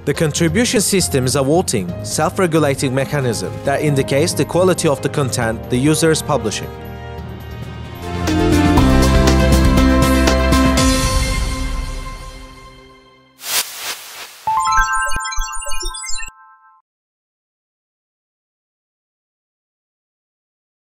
The contribution system is a voting, self-regulating mechanism that indicates the quality of the content the user is publishing.